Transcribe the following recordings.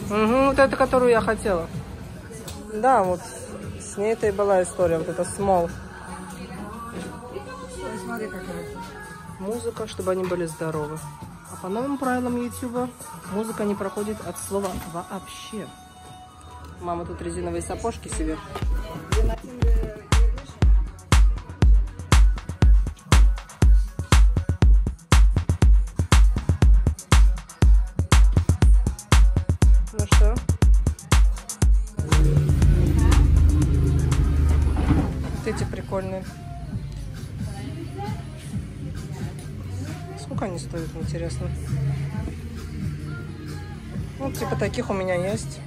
Угу, вот это, которую я хотела. Да, вот с ней-то и была история, вот это смол. Смотри, какая. Музыка, чтобы они были здоровы. А по новым правилам YouTube музыка не проходит от слова вообще. Мама тут резиновые сапожки себе. Ну что? Вот эти прикольные. Сколько они стоят, интересно? Ну, типа таких у меня есть.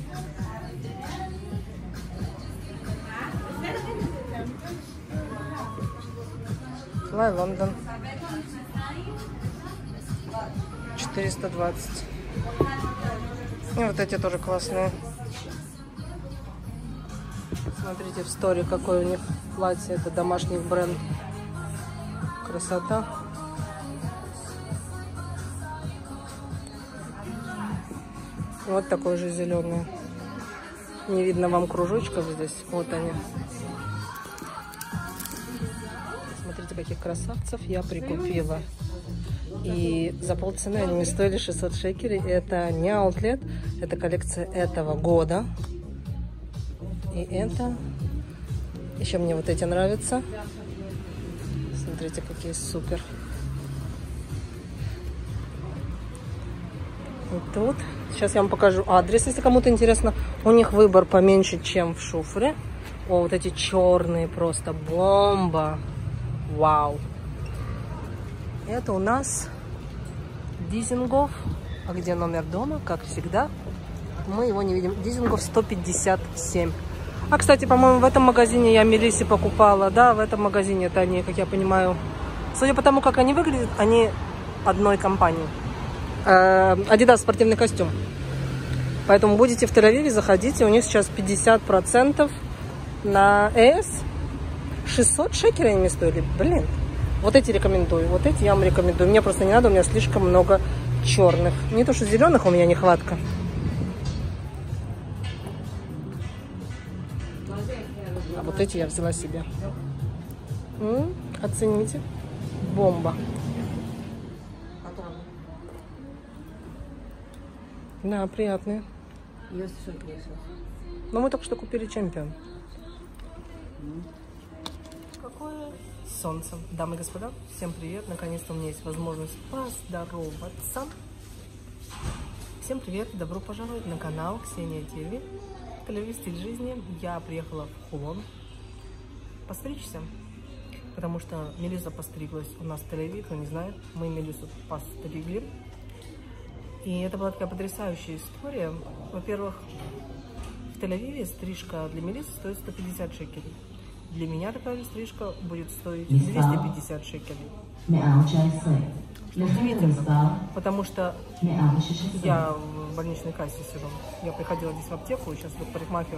Fly London. 420. И вот эти тоже классные. Смотрите в стори, какое у них платье. Это домашний бренд. Красота. Вот такое же зеленое. Не видно вам кружочков здесь. Вот они. Смотрите, каких красавцев я прикупила. И за полцены они мне стоили 600 шекелей. Это не аутлет, это коллекция этого года. И это... Еще мне вот эти нравятся. Смотрите, какие супер. Вот тут. Сейчас я вам покажу адрес, если кому-то интересно. У них выбор поменьше, чем в Шуфре. О, вот эти черные, просто бомба. Вау. Это у нас Дизингоф. А где номер дома? Как всегда. Мы его не видим. Дизингоф 157. А, кстати, по-моему, в этом магазине я Мелиссе покупала. Да, в этом магазине это они, как я понимаю. Судя по тому, как они выглядят, они одной компании. Adidas спортивный костюм. Поэтому будете в Тель-Авиве, заходите. У них сейчас 50% на ES. 600 шекелей они стоили. Блин. Вот эти рекомендую. Вот эти я вам рекомендую. Мне просто не надо, у меня слишком много черных. Не то, что зеленых у меня нехватка. А вот эти я взяла себе. Оцените. Бомба. Да, приятные. Но мы только что купили чемпион. Какое солнце. Дамы и господа, всем привет. Наконец-то у меня есть возможность поздороваться. Всем привет. Добро пожаловать на канал Ксения ТВ. Тель-Авив стиль жизни. Я приехала в Хулон постричься, потому что Мелисса постриглась у нас в Тель-Авиве, кто не знает. Мы Мелиссу постригли. И это была такая потрясающая история. Во-первых, в Тель-Авиве стрижка для Мелиссы стоит 150 шекелей. Для меня такая же стрижка будет стоить 250 шекелей. Удивительно, потому что я в больничной кассе сижу. Я приходила здесь в аптеку, сейчас иду к парикмахеру.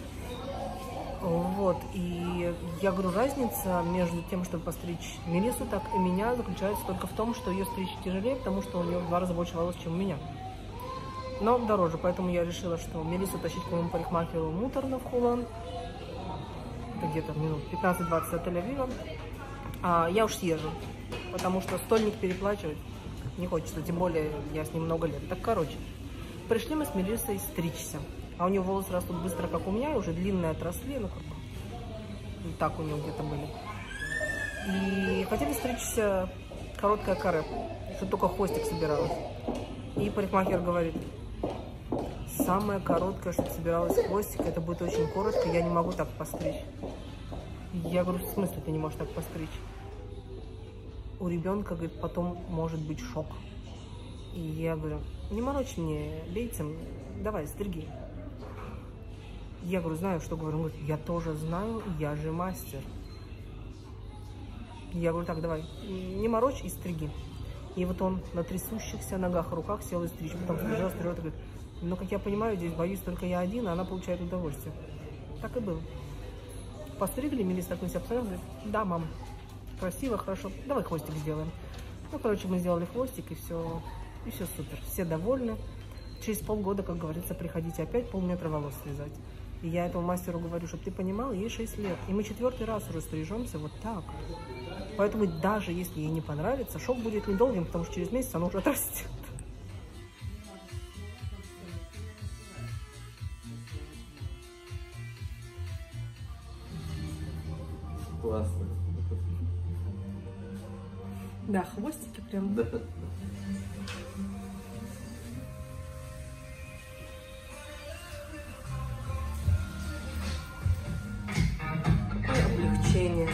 Вот, и я говорю, разница между тем, чтобы постричь Мелиссу, так и меня, заключается только в том, что ее стричь тяжелее, потому что у нее в 2 раза больше волос, чем у меня. Но дороже, поэтому я решила, что Мелиссу тащить к моему парикмахеру муторно в Хулон. Это где-то минут 15-20 от Тель-Авива. А я уж съезжу, потому что стольник переплачивать не хочется, тем более я с ним много лет. Так, короче, пришли мы с Мелиссой стричься. А у нее волосы растут быстро, как у меня, уже длинные отросли, ну как бы, так у нее где-то были. И хотели стричься короткое каре, что только хвостик собиралась. И парикмахер говорит, самое короткое, что собиралась хвостик, это будет очень коротко, я не могу так постричь. Я говорю, в смысле ты не можешь так постричь? У ребенка, говорит, потом может быть шок. И я говорю, не морочь мне бейцем, давай, стриги. Я говорю, знаю, что говорю. Он говорит, я тоже знаю, я же мастер. Я говорю, так, давай, не морочь и стриги. И вот он на трясущихся ногах, руках сел и стричь. Потом стрижет и говорит, ну, как я понимаю, здесь боюсь только я один, а она получает удовольствие. Так и было. Постригли, Мелисса так на себя посмотрела, говорит, да, мам, красиво, хорошо, давай хвостик сделаем. Ну, короче, мы сделали хвостик, и все супер. Все довольны. через полгода, как говорится, приходите опять полметра волос срезать. И я этому мастеру говорю, чтобы ты понимал, ей 6 лет. И мы 4-й раз уже стрижемся вот так. Поэтому даже если ей не понравится, шок будет недолгим, потому что через месяц она уже отрастет. Классно. Да, хвостики прям. Да. Какое облегчение.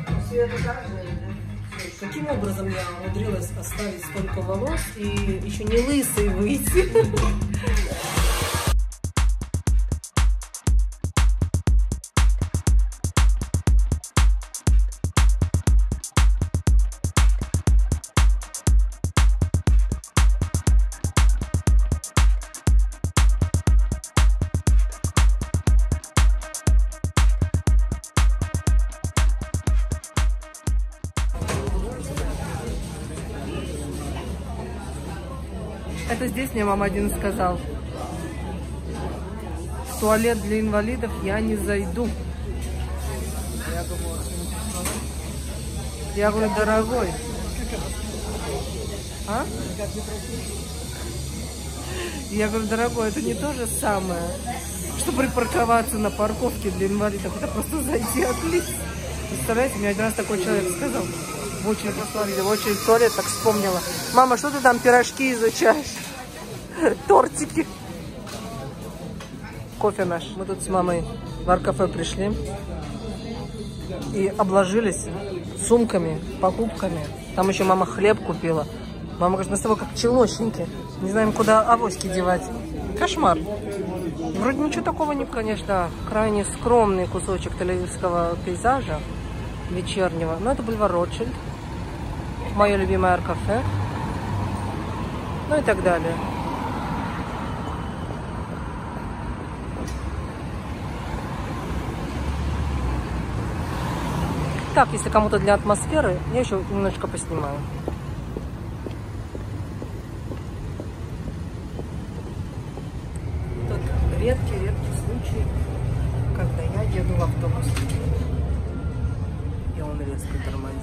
Каким образом я умудрилась оставить столько волос и еще не лысой выйти? Это здесь мне мама один сказал: в туалет для инвалидов я не зайду. Я говорю, дорогой. А? Я говорю, дорогой, это не то же самое, что припарковаться на парковке для инвалидов. Это просто зайти отлично. Представляете, мне один раз такой человек сказал. В очередь в туалет, так вспомнила. Мама, что ты там пирожки изучаешь? Тортики. Кофе наш. Мы тут с мамой в Ар-кафе пришли и обложились сумками, покупками. Там еще мама хлеб купила. Мама говорит, мы с тобой как челночники. Не знаем, куда авоськи девать. Кошмар. Вроде ничего такого не, конечно, крайне скромный кусочек тель-авивского пейзажа вечернего. Но это бульвар Ротшильд. Мое любимое Ар-кафе. Ну и так далее. Так, если кому-то для атмосферы, я еще немножечко поснимаю. Тот редкий случай, когда я еду в автобусе, и он резко тормозит.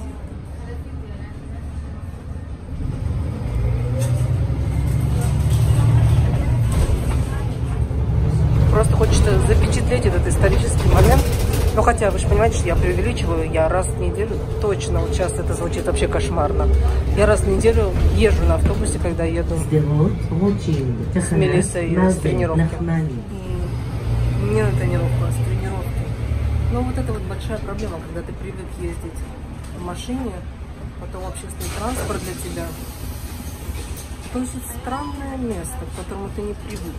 Просто хочется запечатлеть этот исторический момент. Ну, хотя, вы же понимаете, что я преувеличиваю, я раз в неделю, точно, вот сейчас это звучит вообще кошмарно, я раз в неделю езжу на автобусе, когда еду с Мелиссой с тренировки. Не на тренировку, а с тренировки. Но вот это вот большая проблема, когда ты привык ездить в машине, потом общественный транспорт для тебя. Это очень странное место, к которому ты не привык.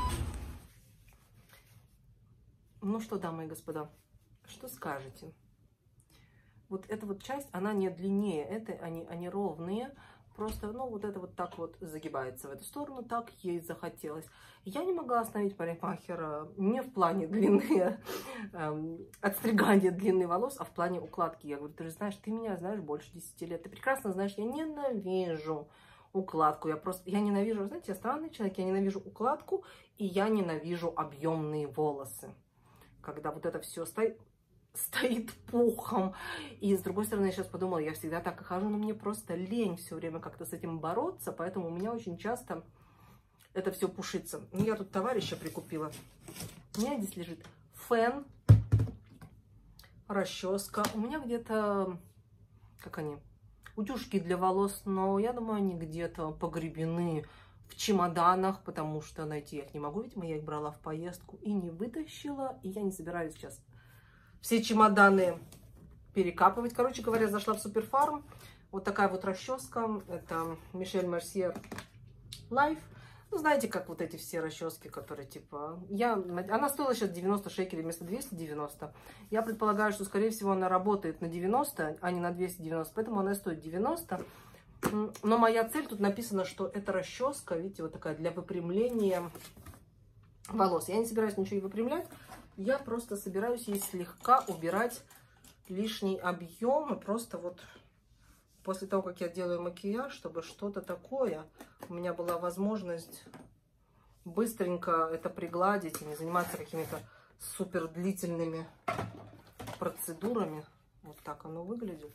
Ну что, дамы и господа, что скажете? Вот эта вот часть, она не длиннее, это они ровные, просто, ну, вот это вот так вот загибается в эту сторону, так ей захотелось. Я не могла остановить парикмахера не в плане длины, отстригания длины волос, а в плане укладки. Я говорю, ты же знаешь, ты меня знаешь больше 10 лет, ты прекрасно знаешь, я ненавижу укладку, я ненавижу, знаете, я странный человек, я ненавижу укладку, и я ненавижу объемные волосы. Когда вот это все стоит пухом. И с другой стороны, я сейчас подумала, я всегда так и хожу, но мне просто лень все время как-то с этим бороться, поэтому у меня очень часто это все пушится. Ну, я тут товарища прикупила. У меня здесь лежит фен, расческа. У меня где-то, как они, утюжки для волос, но я думаю, они где-то погребены в чемоданах, потому что найти я их не могу, видимо, я их брала в поездку и не вытащила, и я не собираюсь сейчас все чемоданы перекапывать. Короче говоря, зашла в Суперфарм, вот такая вот расческа, это Мишель Мерсье Life. Ну, знаете, как вот эти все расчески, которые типа, она стоила сейчас 90 шекелей вместо 290. Я предполагаю, что, скорее всего, она работает на 90, а не на 290, поэтому она стоит 90. Но моя цель, тут написано, что это расческа, видите, вот такая для выпрямления волос. Я не собираюсь ничего выпрямлять, я просто собираюсь ей слегка убирать лишний объем. И просто вот после того, как я делаю макияж, чтобы что-то такое, у меня была возможность быстренько это пригладить и не заниматься какими-то супер длительными процедурами. Вот так оно выглядит.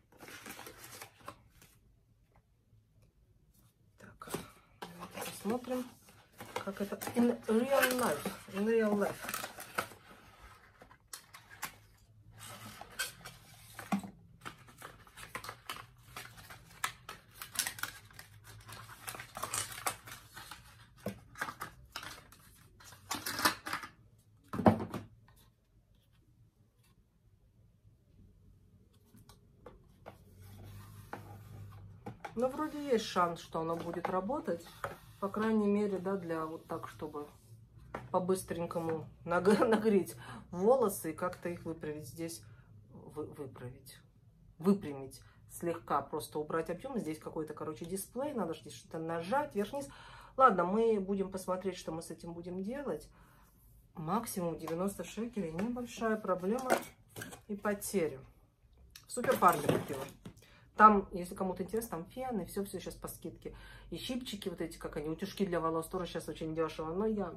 Так, давайте посмотрим, как это in real life. In real life. Но вроде есть шанс, что оно будет работать. По крайней мере, да, для вот так, чтобы по-быстренькому нагреть волосы и как-то их выправить здесь. Выпрямить слегка, просто убрать объем. Здесь какой-то, короче, дисплей. Надо здесь что-то нажать вверх-вниз. Ладно, мы будем посмотреть, что мы с этим будем делать. Максимум 90 шекелей. Небольшая проблема и потеря. В Суперфарме купила. Там, если кому-то интересно, там фены, все сейчас по скидке. И щипчики вот эти, как они, утюжки для волос тоже сейчас очень дешево. Но я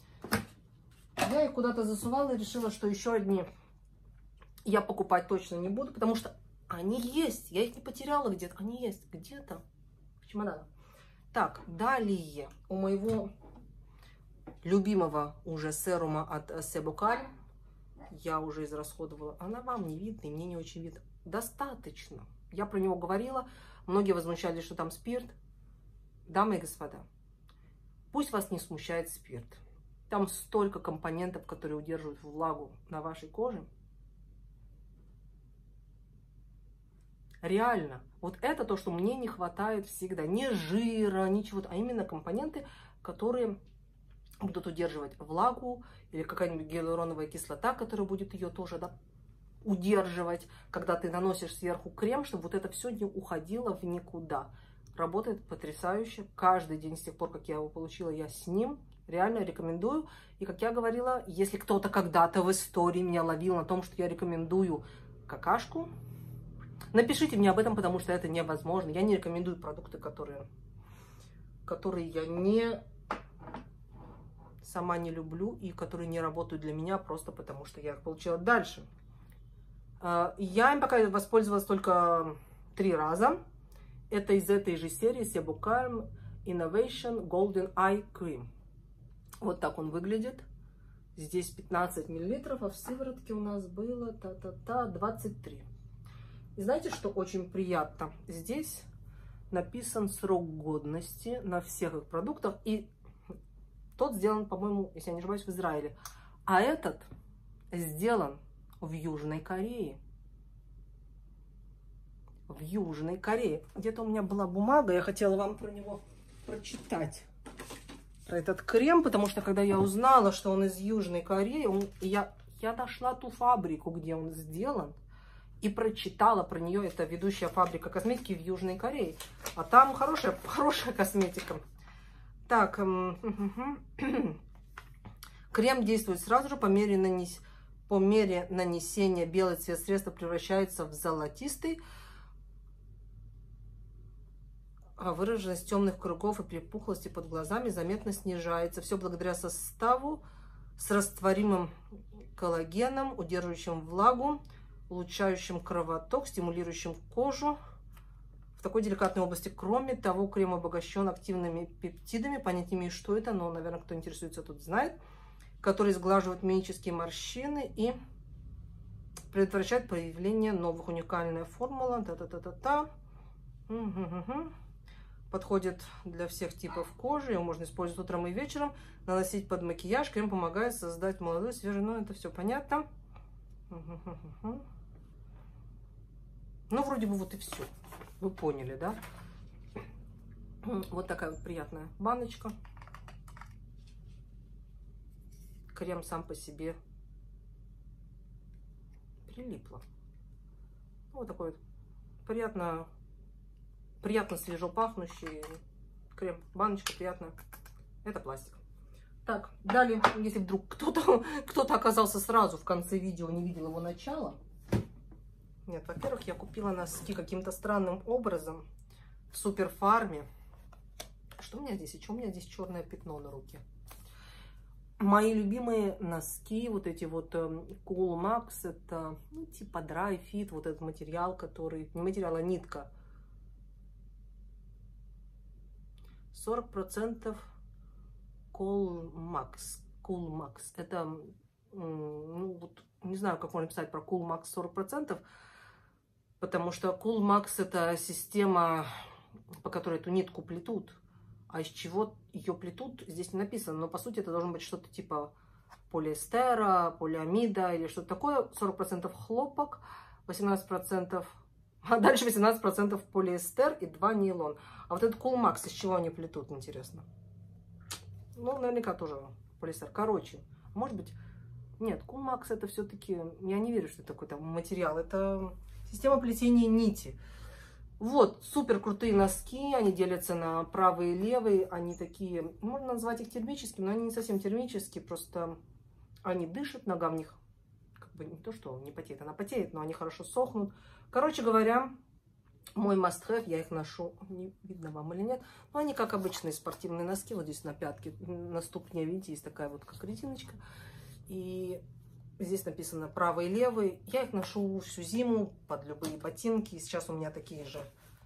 их куда-то засувала и решила, что еще одни я покупать точно не буду, потому что они есть. Я их не потеряла где-то. Они есть где-то в чемоданах. Так, далее у моего любимого уже серума от Себокаль. Я уже израсходовала. Она вам не видно, и мне не очень видно. Достаточно. Я про него говорила, многие возмущались, что там спирт. Дамы и господа, пусть вас не смущает спирт. Там столько компонентов, которые удерживают влагу на вашей коже. Реально, вот это то, что мне не хватает всегда. Не жира, ничего, а именно компоненты, которые будут удерживать влагу, или какая-нибудь гиалуроновая кислота, которая будет ее тоже, да, удерживать, когда ты наносишь сверху крем, чтобы вот это все не уходило в никуда. Работает потрясающе. Каждый день с тех пор, как я его получила, я с ним. Реально рекомендую. И как я говорила, если кто-то когда-то в истории меня ловил на том, что я рекомендую какашку, напишите мне об этом, потому что это невозможно. Я не рекомендую продукты, которые я сама не люблю и которые не работают для меня просто потому, что я их получила дальше. Я им пока воспользовалась только 3 раза. Это из этой же серии Sebocalm Innovation Golden Eye Cream. Вот так он выглядит. Здесь 15 мл, а в сыворотке у нас было 23. И знаете, что очень приятно? Здесь написан срок годности на всех их продуктах. И тот сделан, по-моему, если я не ошибаюсь, в Израиле. А этот сделан в Южной Корее. В Южной Корее. Где-то у меня была бумага, я хотела вам про него прочитать. Про этот крем, потому что когда я узнала, что он из Южной Кореи, я нашла ту фабрику, где он сделан, и прочитала про нее. Это ведущая фабрика косметики в Южной Корее. А там хорошая косметика. Так, крем действует сразу же по мере нанесения белый цвет средства превращается в золотистый. А выраженность темных кругов и припухлости под глазами заметно снижается. Все благодаря составу с растворимым коллагеном, удерживающим влагу, улучшающим кровоток, стимулирующим кожу в такой деликатной области. Кроме того, крем обогащен активными пептидами. Понять не имею, что это, но, наверное, кто интересуется, тут знает. Которые сглаживают мимические морщины и предотвращают появление новых. Уникальная формула. Подходит для всех типов кожи. Его можно использовать утром и вечером. Наносить под макияж. Крем помогает создать молодой, свежий. Ну, это все понятно. Ну, вроде бы вот и все. Вы поняли, да? Вот такая вот приятная баночка. Крем сам по себе прилипло. Вот такой вот приятно свежо пахнущий крем. Баночка приятная. Это пластик. Так, далее, если вдруг кто-то оказался сразу в конце видео, не видел его начала. Нет, во-первых, я купила носки каким-то странным образом в Суперфарме. Что у меня здесь? И что у меня здесь черное пятно на руке? Мои любимые носки, вот эти вот Cool Max, это ну, типа Dry Fit, вот этот материал, который, не материал, а нитка. 40% Cool Max. Cool Max. Это, ну вот, не знаю, как можно написать про Cool Max 40%, потому что Cool Max это система, по которой эту нитку плетут. А из чего ее плетут, здесь не написано. Но по сути это должно быть что-то типа полиэстера, полиамида или что-то такое. 40% хлопок, 18%, а дальше 18% полиэстер и 2 нейлон. А вот этот Cool Max, из чего они плетут, интересно? Ну, наверняка тоже полиэстер. Короче, может быть... Нет, Cool Max это все-таки... Я не верю, что это какой-то материал. Это система плетения нити. Вот, супер крутые носки, они делятся на правые и левые, они такие, можно назвать их термическими, но они не совсем термические, просто они дышат, нога в них, как бы не то, что не потеет, она потеет, но они хорошо сохнут. Короче говоря, мой must-have, я их ношу, не видно вам или нет, но они как обычные спортивные носки, вот здесь на пятке, на ступне, видите, есть такая вот как резиночка, и... Здесь написано правый и левый. Я их ношу всю зиму под любые ботинки. Сейчас у меня такие же.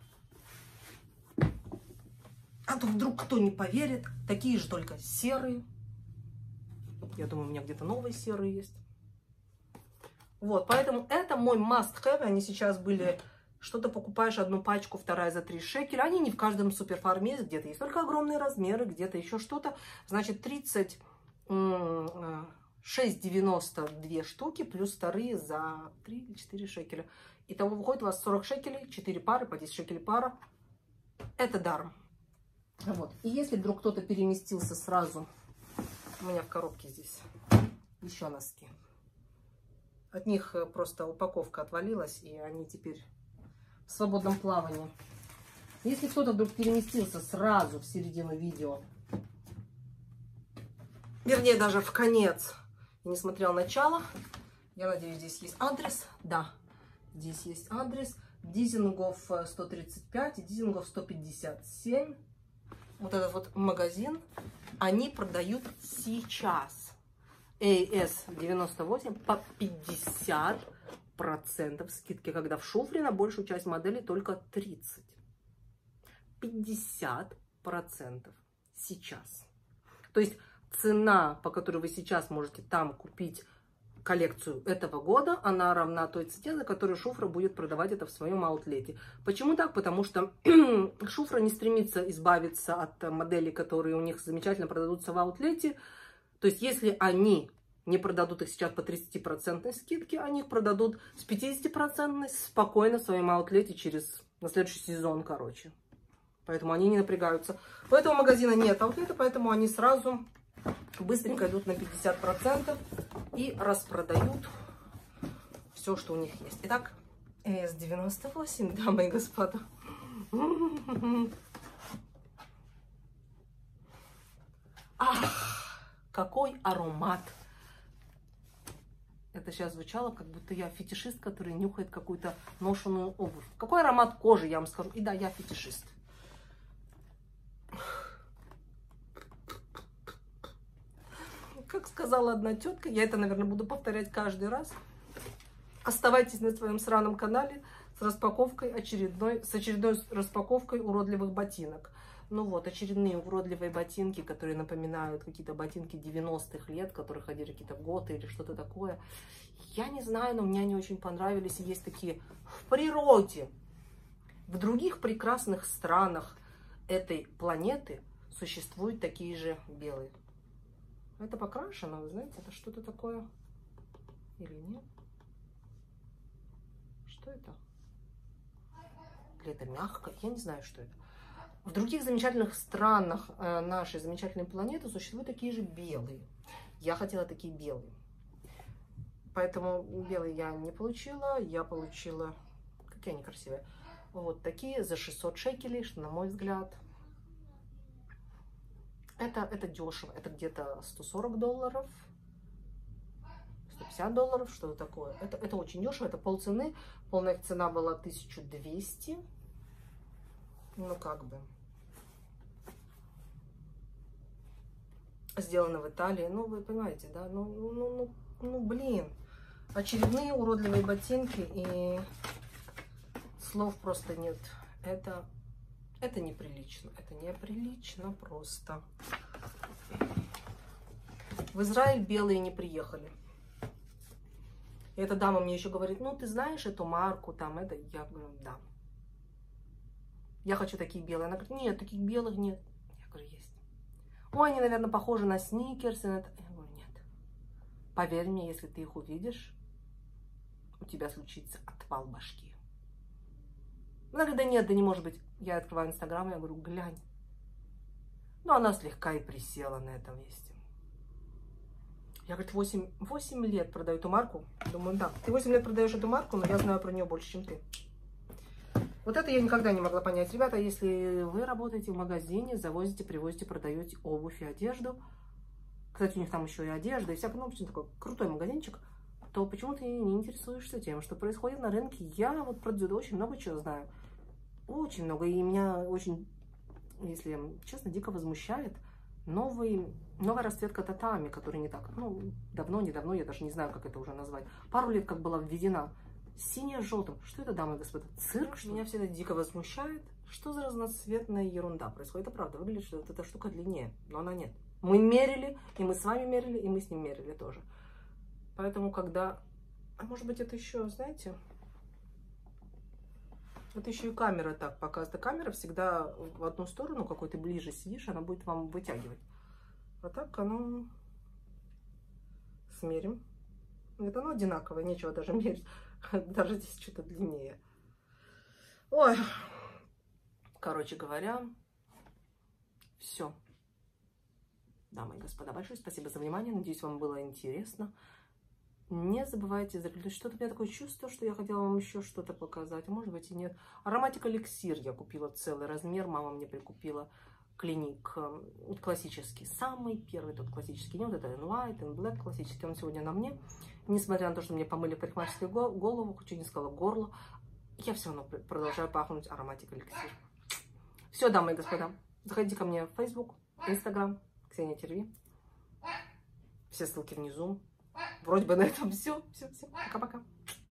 А то вдруг кто не поверит. Такие же, только серые. Я думаю, у меня где-то новые серые есть. Вот, поэтому это мой must-have. Они сейчас были... Что-то покупаешь одну пачку, вторая за 3 шекеля. Они не в каждом суперфарме есть. Где-то есть только огромные размеры, где-то еще что-то. Значит, 6,92 штуки, плюс вторые за 3 или 4 шекеля. Итого выходит у вас 40 шекелей, 4 пары, по 10 шекелей пара. Это даром. Вот. И если вдруг кто-то переместился сразу, у меня в коробке здесь еще носки. От них просто упаковка отвалилась, и они теперь в свободном плавании. Если кто-то вдруг переместился сразу в середину видео, вернее даже в конец, не смотрел начало. Я надеюсь, здесь есть адрес. Да, здесь есть адрес. Дизингофф 135 и Дизингофф 157. Вот этот вот магазин. Они продают сейчас AS98 по 50% скидки, когда в Шуфре на большую часть моделей только 30. 50% сейчас. То есть цена, по которой вы сейчас можете там купить коллекцию этого года, она равна той цене, за которую Шуфра будет продавать это в своем аутлете. Почему так? Потому что Шуфра не стремится избавиться от моделей, которые у них замечательно продадутся в аутлете. То есть, если они не продадут их сейчас по 30% скидке, они их продадут с 50% спокойно в своем аутлете на следующий сезон, короче. Поэтому они не напрягаются. У этого магазина нет аутлета, поэтому они сразу... быстренько идут на 50% и распродают все, что у них есть. Итак, AS98, дамы и господа. Ах, какой аромат! Это сейчас звучало, как будто я фетишист, который нюхает какую-то ношеную обувь. Какой аромат кожи, я вам скажу. И да, я фетишист. Как сказала одна тетка, я это, наверное, буду повторять каждый раз. Оставайтесь на своем сраном канале с распаковкой с очередной распаковкой уродливых ботинок. Ну вот, очередные уродливые ботинки, которые напоминают какие-то ботинки 90-х лет, которые ходили какие-то готы или что-то такое. Я не знаю, но мне они очень понравились. И есть такие в природе. В других прекрасных странах этой планеты существуют такие же белые. Это покрашено, вы знаете, это что-то такое или нет? Что это? Или это мягкое? Я не знаю, что это. В других замечательных странах нашей замечательной планеты существуют такие же белые. Я хотела такие белые. Поэтому белые я не получила. Я получила... Какие они красивые. Вот такие за 600 шекелей, что, на мой взгляд... Это дешево. Это где-то $140, $150, что-то такое. Это очень дешево. Это полцены. Полная цена была 1200. Ну, как бы. Сделано в Италии. Ну, вы понимаете, да? Ну, блин. Очередные уродливые ботинки, и слов просто нет. Это неприлично. Это неприлично просто. В Израиль белые не приехали. И эта дама мне еще говорит, ну, ты знаешь эту марку, там, это... Я говорю, да. Я хочу такие белые. Она говорит, нет, таких белых нет. Я говорю, есть. Ой, они, наверное, похожи на сникерсы. Я говорю, нет. Поверь мне, если ты их увидишь, у тебя случится отвал башки. Она говорит, да нет, да не может быть. Я открываю Инстаграм, я говорю, глянь. Ну, она слегка и присела на этом месте. Я, говорит, 8 лет продаю эту марку. Думаю, да, ты 8 лет продаешь эту марку, но я знаю про нее больше, чем ты. Вот это я никогда не могла понять. Ребята, если вы работаете в магазине, завозите, привозите, продаете обувь и одежду, кстати, у них там еще и одежда, и всякое, ну, в общем, такой крутой магазинчик, то почему ты не интересуешься тем, что происходит на рынке? Я вот про дзюдо очень много чего знаю. Очень много. И меня очень, если честно, дико возмущает новая расцветка татами, который не так, ну, недавно, я даже не знаю, как это уже назвать. Пару лет как была введена. Сине-желтым. Что это, дамы и господа? Цирк? Что меня все это дико возмущает. Что за разноцветная ерунда происходит? Это правда. Выглядит, что эта штука длиннее, но она нет. Мы мерили, и мы с вами мерили, и мы с ним мерили тоже. Поэтому, когда... А может быть, это еще, знаете... Это еще и камера так показывает. Камера всегда в одну сторону, какой ты ближе сидишь, она будет вам вытягивать. А так оно... Смерим. Это оно одинаковое, нечего даже мерить. Даже здесь что-то длиннее. Ой. Короче говоря, все. Дамы и господа, большое спасибо за внимание. Надеюсь, вам было интересно. Не забывайте закрепить. Что-то у меня такое чувство, что я хотела вам еще что-то показать. Может быть и нет. Ароматик эликсир я купила целый размер. Мама мне прикупила. Клиник классический. Самый первый тот классический. Не вот это White and Black классический. Он сегодня на мне. Несмотря на то, что мне помыли парикмахерскую голову, хочу не сказала горло, я все равно продолжаю пахнуть ароматик эликсир. Все, дамы и господа. Заходите ко мне в Facebook, Instagram, Ксения Терви. Все ссылки внизу. Вроде бы на этом все. Пока-пока.